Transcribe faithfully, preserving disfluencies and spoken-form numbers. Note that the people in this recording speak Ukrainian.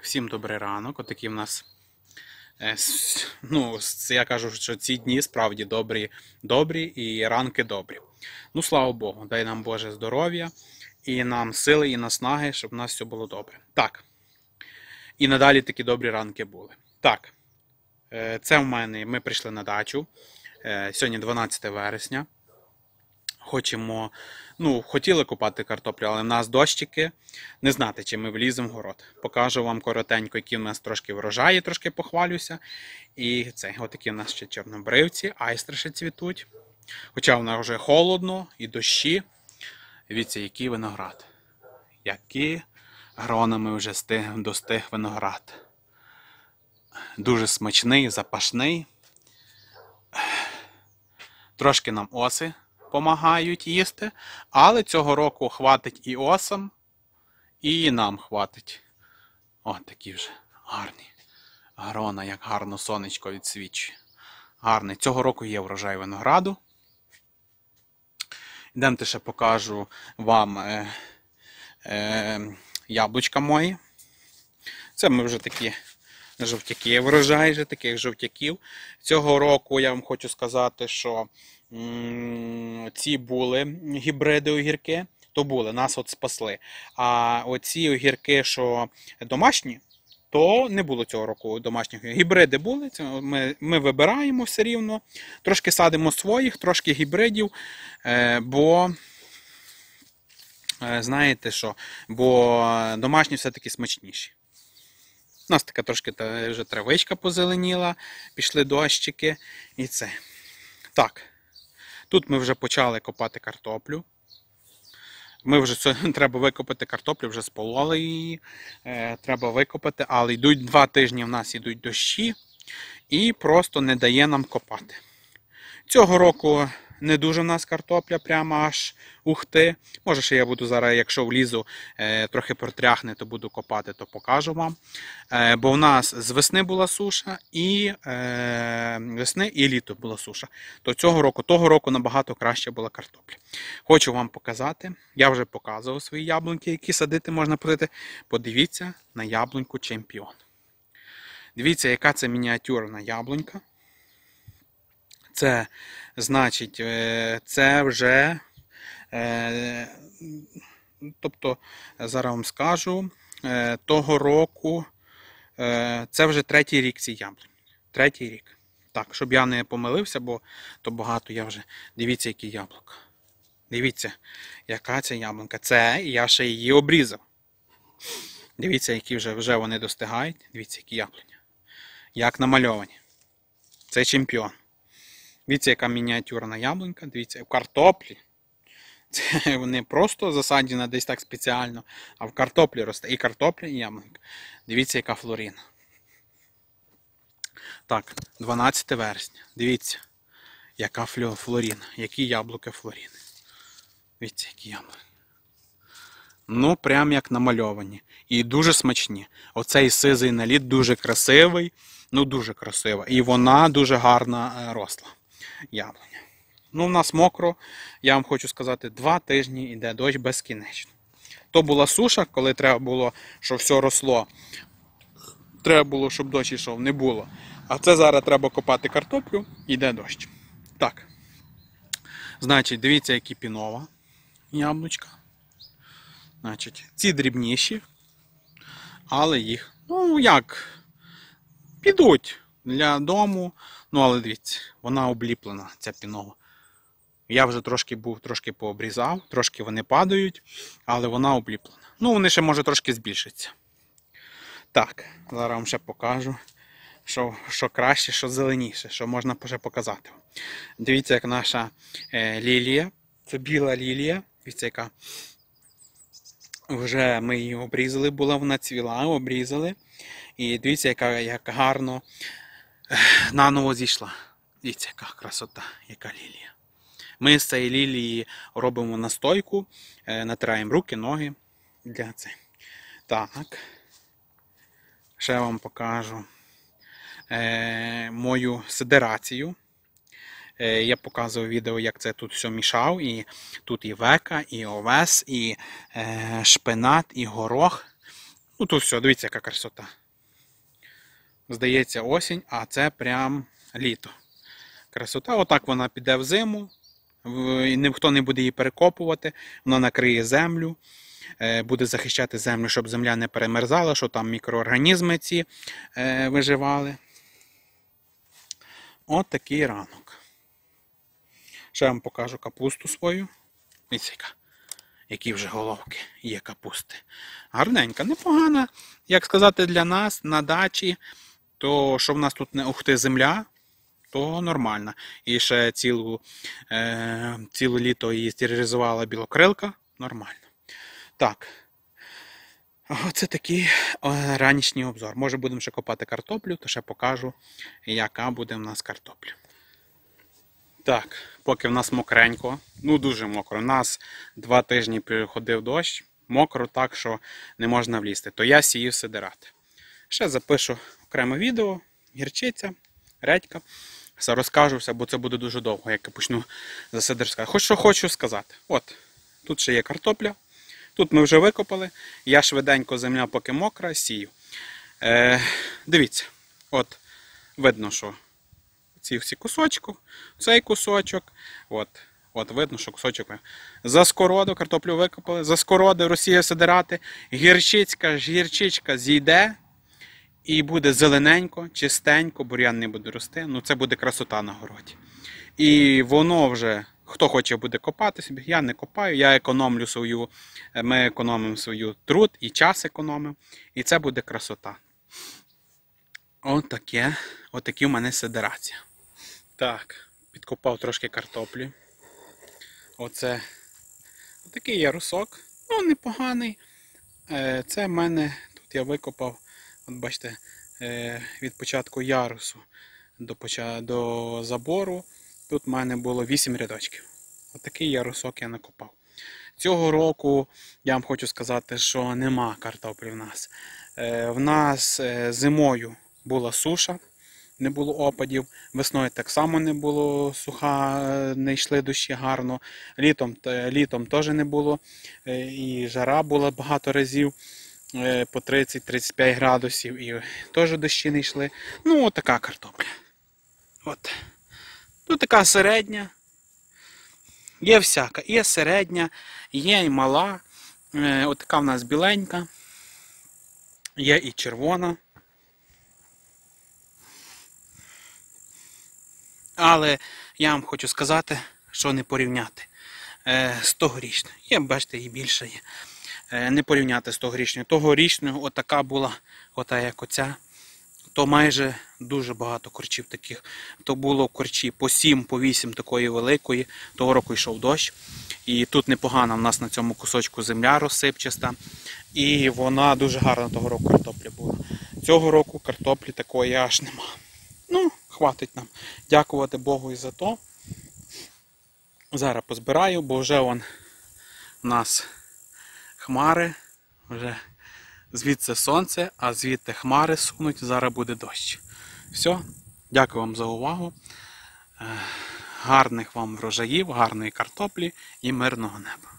Всім добрий ранок. Отакі в нас, ну, я кажу, що ці дні справді добрі, добрі і ранки добрі. Ну, слава Богу, дай нам Боже здоров'я і нам сили і наснаги, щоб у нас все було добре. Так. І надалі такі добрі ранки були. Так. Це в мене, ми прийшли на дачу. Сьогодні дванадцяте вересня. Хочемо, ну, хотіли копати картоплю, але в нас дощики. Не знати, чи ми вліземо в город. Покажу вам коротенько, які в нас трошки врожаї, трошки похвалюся. І це, отакі в нас ще чорнобривці, айстри ще цвітуть. Хоча в нас вже холодно і дощі. Дивіться, який виноград. Які гронами вже стиг, достиг виноград. Дуже смачний, запашний. Трошки нам оси помагають їсти, але цього року хватить і осам, і нам хватить. О, такі вже гарні. Грона, як гарно сонечко відсвічує. Гарний. Цього року є врожай винограду. Йдемте ще покажу вам е, е, яблучка мої. Це ми вже такі жовтяки врожай, вже таких жовтяків. Цього року я вам хочу сказати, що м ці були гібриди огірки, то були, нас от спасли. А оці огірки, що домашні, то не було цього року домашніх. Гібриди були, ми, ми вибираємо все рівно, трошки садимо своїх, трошки гібридів, е, бо, е, знаєте що, бо домашні все-таки смачніші. У нас така трошки та, вже травичка позеленіла, пішли дощики і це. Так, тут ми вже почали копати картоплю. Ми вже треба викопати картоплю, вже спололи її, е, треба викопати, але йдуть два тижні в нас йдуть дощі і просто не дає нам копати. Цього року не дуже в нас картопля, прямо аж ухти. Може ще я буду зараз, якщо влізу, е, трохи протряхне, то буду копати, то покажу вам. Е, бо в нас з весни була суша, і е, весни і літо була суша. То цього року, того року набагато краще була картопля. Хочу вам показати, я вже показував свої яблуньки, які садити можна посадити. Подивіться на яблуньку Чемпіон. Дивіться, яка це мініатюрна яблунька. Це, значить, це вже, тобто, зараз вам скажу, того року, це вже третій рік ці яблуні. Третій рік. Так, щоб я не помилився, бо то багато я вже, дивіться, які яблука. Дивіться, яка це яблунка. Це, я ще її обрізав. Дивіться, які вже, вже вони достигають. Дивіться, які яблуні. Як намальовані. Це Чемпіон. Дивіться, яка мініатюрна яблунька, дивіться, в картоплі. Це вони просто засаджені десь так спеціально, а в картоплі росте і картопля, і яблунька. Дивіться, яка флорина. Так, дванадцяте вересня. Дивіться, яка флорина, які яблуки флорини. Дивіться, які яблуки. Ну, прям як намальовані. І дуже смачні. Оцей сизий наліт дуже красивий, ну дуже красива. І вона дуже гарна росла. Яблуня. Ну, в нас мокро, я вам хочу сказати, два тижні йде дощ безкінечно. То була суша, коли треба було, щоб все росло. Треба було, щоб дощ йшов, не було. А це зараз треба копати картоплю, йде дощ. Так. Значить, дивіться, які пінова яблучка. Значить, ці дрібніші, але їх, ну як, підуть для дому. Ну, але дивіться, вона обліплена, ця пінова. Я вже трошки був, трошки пообрізав, трошки вони падають, але вона обліплена. Ну, вони ще, може, трошки збільшаться. Так, зараз вам ще покажу, що, що краще, що зеленіше, що можна ще показати. Дивіться, як наша е, лілія, це біла лілія, дивіться, яка вже ми її обрізали, була вона цвіла, обрізали. І дивіться, яка, як гарно наново зійшла. Дивіться, яка красота, яка лілія. Ми з цієї лілії робимо настойку, натираємо руки, ноги для це. Так, ще вам покажу е, мою сидерацію. Е, я показував відео, як це тут все мішав. І тут і века, і овес, і е, шпинат, і горох. Ну тут все, дивіться, яка красота. Здається, осінь, а це прям літо. Красота, отак вона піде в зиму, і ніхто не буде її перекопувати, вона накриє землю, буде захищати землю, щоб земля не перемерзала, щоб там мікроорганізми ці виживали. От такий ранок. Ще вам покажу капусту свою. Ось яка. Які вже головки є капусти. Гарненька, непогана, як сказати, для нас на дачі, то що в нас тут не ухти земля, то нормально. І ще цілу, е, ціле літо її стерилізувала білокрилка, нормально. Так, оце такий ранішній обзор. Може будемо ще копати картоплю, то ще покажу, яка буде в нас картопля. Так, поки в нас мокренько, ну дуже мокро, у нас два тижні приходив дощ, мокро так, що не можна влізти, то я сію сидирати. Ще запишу окреме відео, гірчиця, редька, все розкажу все, бо це буде дуже довго, як я почну за сидир сказати. Хоч що хочу сказати, от, тут ще є картопля, тут ми вже викопали, я швиденько, земля поки мокра, сію. Е, дивіться, от, видно, що ці всі кусочки, цей кусочок, от, от видно, що кусочок. За скороду картоплю викопали, за скороди Росія сидирати, гірчицька, гірчичка зійде і буде зелененько, чистенько, бур'ян не буде рости, ну це буде красота на городі. І воно вже, хто хоче буде копати собі, я не копаю, я економлю свою, ми економимо свою труд і час економимо, і це буде красота. Отаке, отакі в мене сидирація. Так, підкопав трошки картоплі. Оце такий ярусок, ну непоганий. Це в мене, тут я викопав, от бачите, від початку ярусу до, до забору, тут в мене було вісім рядочків. Отакий ярусок я накопав. Цього року я вам хочу сказати, що нема картоплі в нас. В нас зимою була суша. Не було опадів, весною так само не було суха, не йшли дощі гарно, літом, літом теж не було, і жара була багато разів, по тридцять - тридцять п'ять градусів, і теж дощі не йшли. Ну, отака картопля. От. Тут така середня, є всяка, є середня, є і мала, отака в нас біленька, є і червона. Але я вам хочу сказати, що не порівняти е, з тогорічною. Є, бачите, і більше є. Е, не порівняти з тогорічною. Тогорічною отака була, ота як оця, то майже дуже багато корчів таких. То було корчі по сім, по вісім такої великої. Того року йшов дощ. І тут непогана в нас на цьому кусочку земля розсипчаста. І вона дуже гарна того року картопля була. Цього року картоплі такої аж нема. Ну, хватить нам. Дякувати Богу і за то. Зараз позбираю, бо вже вон у нас хмари, вже звідси сонце, а звідти хмари сунуть, зараз буде дощ. Все, дякую вам за увагу. Гарних вам врожаїв, гарної картоплі і мирного неба.